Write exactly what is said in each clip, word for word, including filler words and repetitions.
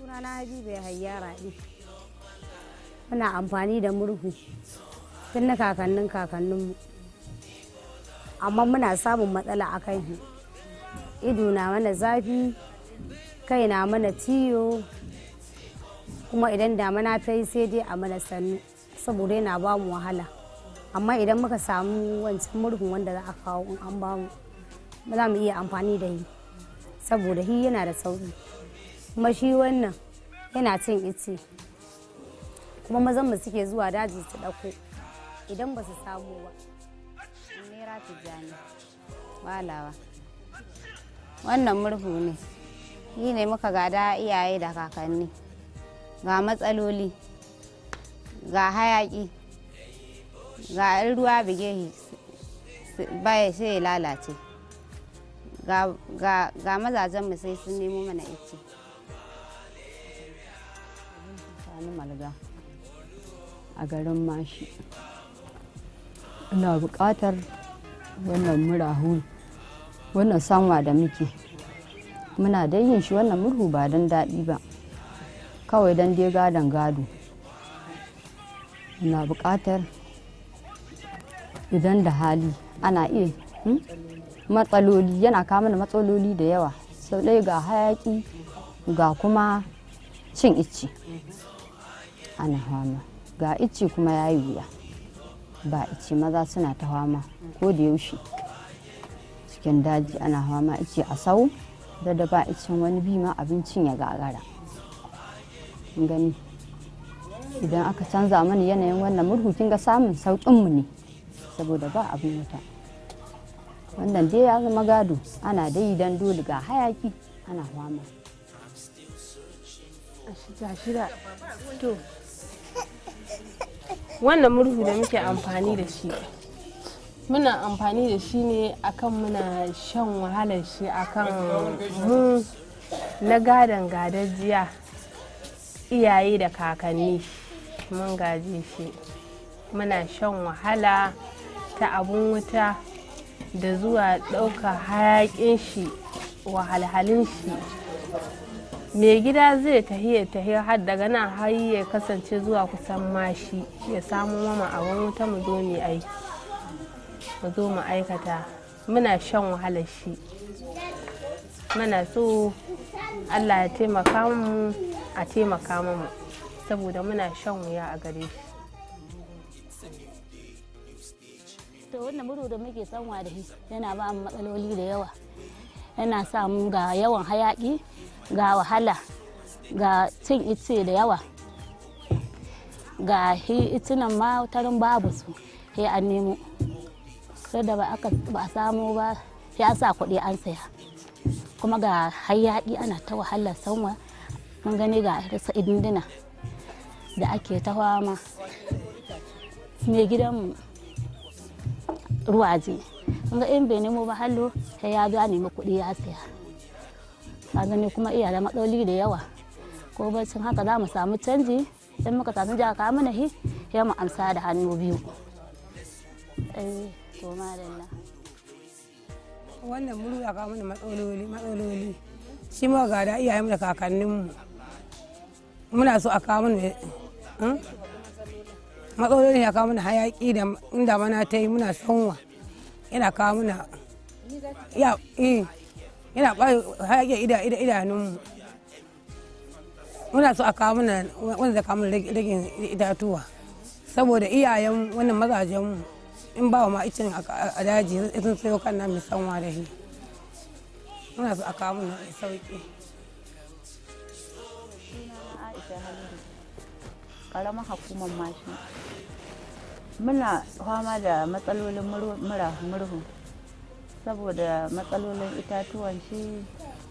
Sunana Habiba Yahaya Rabi. Muna amfani da murhu tun na kakannin kakanninmu. Amma muna samun matsala a kan shi. Ido na mana zafi, kai na mana ciwo, kuma idan damana ta yi sai dai a mana sannu saboda yana ba mu wahala. Amma idan muka samu wancan murhun wanda za a kawo in an ba mu, za mu iya amfani da shi saboda shi yana da sauƙi. Kuma shi wannan yana cin ice, kuma mazan mu suke zuwa daji su ɗauko idan ba su samu ba. Naira Tijjani walawa. Wannan murhu ne, shi ne muka gada iyaye da kakanni. Ga matsaloli, ga hayaƙi, ga in ruwa bige baya sai ya lalace, ga mazajen mu sai sun nemo mana ice. Sani Malga a garin Mashi. Ina buƙatar wannan murahu, wannan sanwa da muke muna dai yin shi wannan murhu ba don daɗi ba, kawai don dai gadon gado. Ina buƙatar idan da hali ana iya matsaloli, yana kama da matsaloli da yawa, sau ɗaya ga hayaƙi ga kuma cin icce ana fama, ga icce kuma ya yi wuya, ba icce maza suna ta fama ko da yaushe cikin daji ana fama icce a sau da da ba iccen wani bi ma abincin ya gagara. Gani idan aka canza mana yanayin wannan murhu kin ga samun sauƙinmu ne saboda ba abin wuta. Wannan dai ya zama gado, ana dai dan dole ga hayaki ana fama. To wannan murhu da muke amfani da shi, muna amfani da shi ne akan muna shan wahalar shi akan mu na gadon gadajiya iyaye da kakanni mun gaje shi. Muna shan wahala ta abun wuta da zuwa ɗauka hayaƙin shi, wahalhalin shi. Mai gida zai tahiya tahiya har daga nan har ya kasance zuwa kusan Mashi ya samu mama abun wuta mu zo mu aiki, mu zo mu aikata. Muna shan wahalar shi, muna so Allah ya taimaka mu, a taimaka mu saboda muna shan wuya a gare shi. To wannan murhu da muke sanwa da shi yana ba mu matsaloli da yawa, yana sa mu ga yawan hayaƙi, ga wahala, ga cin ice da yawa, ga hi itunan ma tarin babu su sai an nemo, sai da ba a samu ba ya sa kuɗi an saya. Kuma ga hayaƙi ana ta wahalar sanwa, mun gani ga rasa idindina da ake ta fama. Mai gidanmu ruwaje, mun ga in bai nemo ba hallo sai ya ga nemi kuɗi ya saya. Ka gani kuma iya da matsaloli da yawa, ko bacin haka za mu samu canji, in muka samu jaka mana hi ya mu amsa da hannu biyu. Eh to madalla. Wannan murhu ya kawo mana matsaloli matsaloli shi ma ga da iyayenmu da kakanninmu muna so a kawo mana matsaloli, ya kawo mana hayaƙi da inda mana ta yi muna sanwa yana kawo mana yana ɓayo hayaƙi ida ida idanunmu. Muna so a kawo mana wanda da kawo mana ragin itatuwa saboda iyayen wannan mazajenmu in ba wa ma icin a daji sun sayo kan nan mai sanwa da shi. Muna so a kawo mana sauƙi. Ƙaramar hukumar Mashi. Muna fama da matsalolin murhu saboda matsalolin itatuwan shi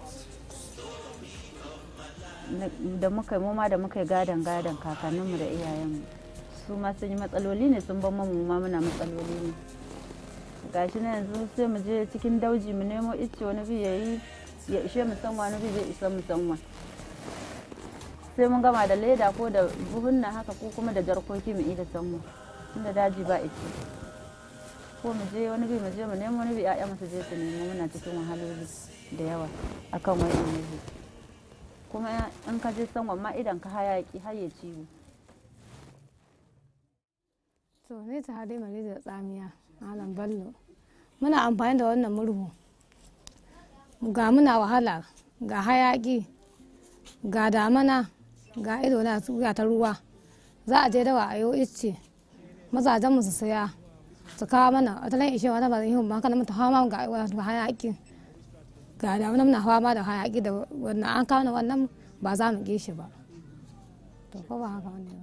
da muka muma da muka gadon gadon kakanninmu da iyayenmu, su ma sun yi matsaloli ne, sun ban mamu ma muna matsaloli ne. Gashi na yanzu sai mu je cikin dauji mu nemo icce, wani bi ya yi ya ishe mu sanwa, wani bi zai isa mu sanwa. Sai mun gama da leda ko da buhunna haka ko kuma da jarkoki mu ida sanwa, inda daji ba icce. Ko mu je wani bi mu je mu nemo, wani bi ƴaƴa mu su je su nemo, muna cikin wahaloli da yawa akan wannan murhu. kuma in ka je sanwan ma idan ka hayaki har ya ciwo. To ne ta hade mare da tsamiya malam Bello. Muna amfani da wannan murhu. Ga muna wahala, ga hayaki, ga damana, ga ido na ga ta ruwa. Za a je dawa a yo icce. Mazajen mu su saya su kawo mana a talan ishe wata ba zai yi ba kana mata hawa ga hayaki. Ga damana muna hawa ma da hayaki da wannan an kawo wannan ba za mu gishi ba. To ko ba haka wani ba.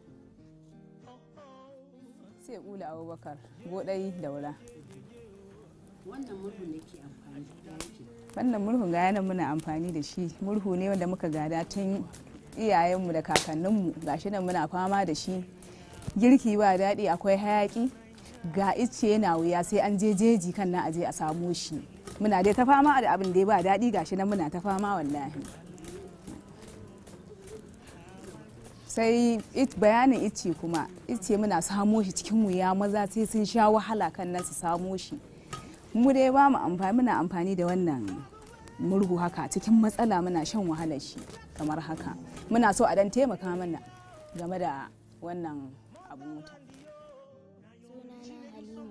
Sai Ula Abubakar godai daura. Wannan murhu ne ke amfani da yake. Wannan murhun ga yana muna amfani da shi. Murhu ne wanda muka gada tun iyayenmu da kakanninmu. Gashi nan muna fama da shi. Girki ba daɗi akwai hayaki. Ga icce yana wuya sai an je jeji kan nan aje a samo shi. Muna dai ta fama da abin da ba daɗi gashi nan muna ta fama wallahi. Sai bayanin icce kuma icce muna samo shi cikin wuya maza sai sun sha wahala kan nan su samo shi. Mu dai ba mu amfani muna amfani da wannan murhu haka cikin matsala muna shan wahalar shi kamar haka. Muna so a dan taimaka mana game da wannan abun wuta. Sunana Halima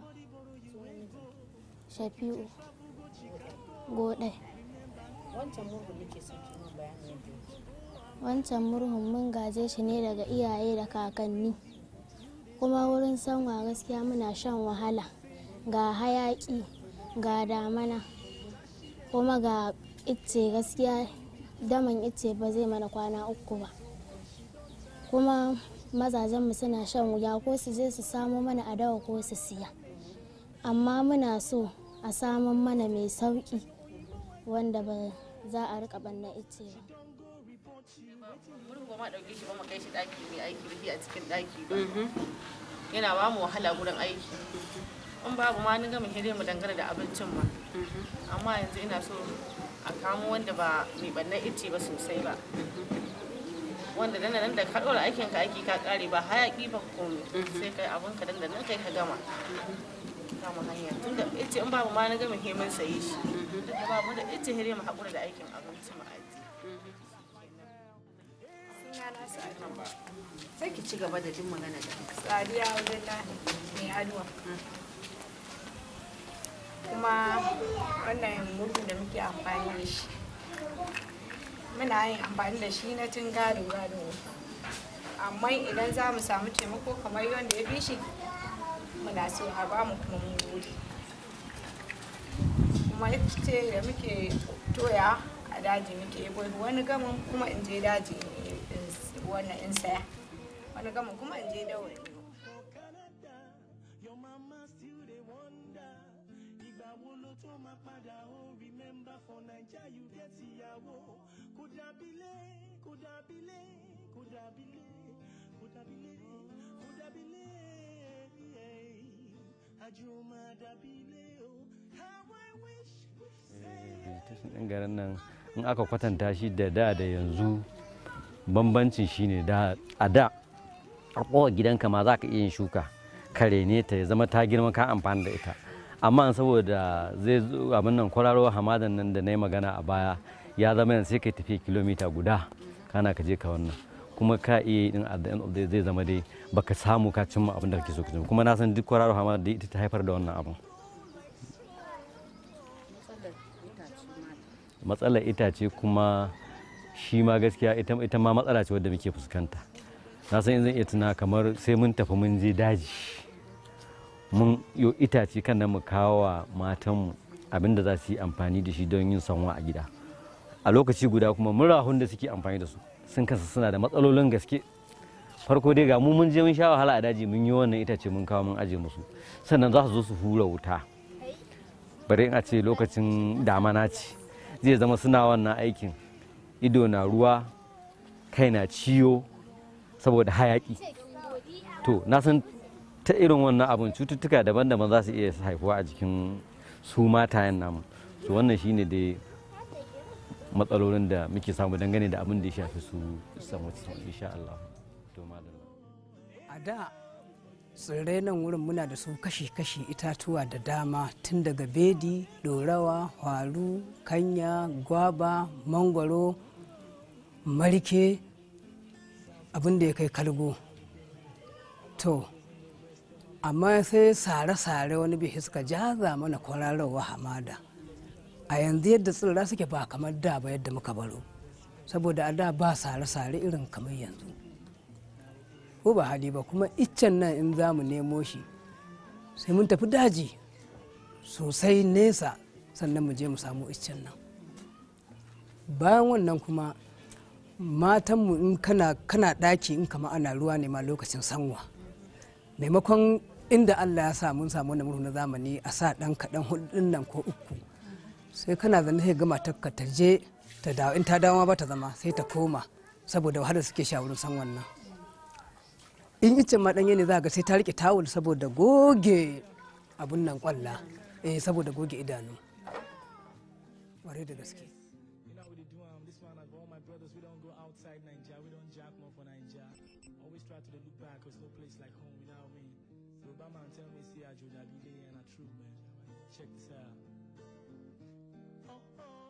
Shafi'u Godai. Wancan murhu nake son ki mun bayanin yadda yake. Wancan murhun mun gaje shi ne daga iyaye da kakanni. Kuma wurin sanwa gaskiya muna shan wahala. Ga hayaki, ga damana, kuma ga icce gaskiya daman icce ba zai mana kwana uku ba. Kuma mazajenmu suna shan wuya ko su je su samo mana a dawa ko su siya. Amma muna so a samun mana mai sauki wanda ba za a rika banna icce ba. Murhu ba ma ɗauke shi ba mu kai shi ɗaki mai aiki da shi a cikin ɗaki ba. Yana ba mu wahala gurin aiki. In babu ma ni gama hire mu dangane da abincin ma. Amma yanzu ina so a kamo wanda ba mai bannan icce ba sosai ba. Wanda dana nan da ka ɗora aikin ka aiki ka ƙare ba hayaki ba komai. Sai kai abin ka danda nan kai ka gama. Kama hanya. Tunda icce in babu ma ni gama hire mun sayi shi. Duk da babu da icce hire mu haƙura da aikin abinci mu aiki. Sai ki ci gaba da jin magana da Sadiya Abdullahi mai aduwa. Kuma wannan murhu da muke amfani da shi muna yin amfani da shi na tun gado gado. Amma idan za mu samu taimako kamar wanda ya fi shi muna so a ba mu kuma mun gode. Kuma ita da muke toya a daji muke yi wani gamin kuma in je daji wannan in saya wani gama kuma in je dawo. Ɗin garin nan in aka kwatanta shi da da da yanzu bambancin shine da a da a kowa gidanka ma za ka iya yin shuka kare ne ta ya zama ta girma ka amfani da ita, amma saboda zai zo abin nan kwararowar hamadan nan da na yi magana a baya ya zama yanzu sai ka tafi kilomita guda kana ka je ka wannan kuma ka iya yi din at the end of the day zai zama dai baka samu ka cimma abin da kake so ka cimma, kuma na san duk kwararowar hamadan da ita ta haifar da wannan abin. Matsalar itace kuma shi ma gaskiya ita ma matsala ce wadda muke fuskanta. Na san in zan iya tuna kamar sai mun tafi mun je daji mun yo itace kan nan mu kawo wa matanmu abin da za su yi amfani da shi don yin sanwa a gida. A lokaci guda kuma murahun da suke amfani da su sun kasa suna da matsalolin gaske. Farko dai ga mu mun je mun sha wahala a daji mun yi wannan itace mun kawo mun aje musu, sannan za su zo su hura wuta. Bari in a ce lokacin damana ce zai zama suna wannan aikin, ido na ruwa, kai na ciwo saboda hayaki. To na san ta irin wannan abin cututtuka daban-daban za su iya haifuwa a jikin su matayen namu. So wannan shine dai matsalolin da muke samu dangane da abin da ya shafi su samu insha Allah. To madalla. A da tsirrai nan wurin muna da su kashi-kashi itatuwa da dama, tun daga bedi, dorawa, hwaru, kanya, gwaba, mangwaro, marke abin da ya kai kalgo to amma sai sare-sare wani bihi suka jaza mana kwararrawa hamada a yanzu yadda tsirra suke ba kamar da ba yadda muka baro saboda a da ba sare-sare irin kamar yanzu ko ba hali ba kuma iccen nan in za mu nemo shi sai mun tafi daji sosai nesa sannan mu je mu samu iccen nan bayan wannan kuma matanmu in kana kana ɗaki in kama ana ruwa ne ma lokacin sanwa maimakon inda Allah ya sa mun samu wani murhu na zamani a sa ɗan kaɗan hudun nan ko uku sai kana zane sai gama ta ta je ta dawo in ta dawo ba ta zama sai ta koma saboda wahalar suke sha wurin san wannan in icen ma ɗanye ne za ga sai ta rike tawul saboda goge abun nan kwalla eh saboda goge idanu ware da gaske Check this out. Oh, oh.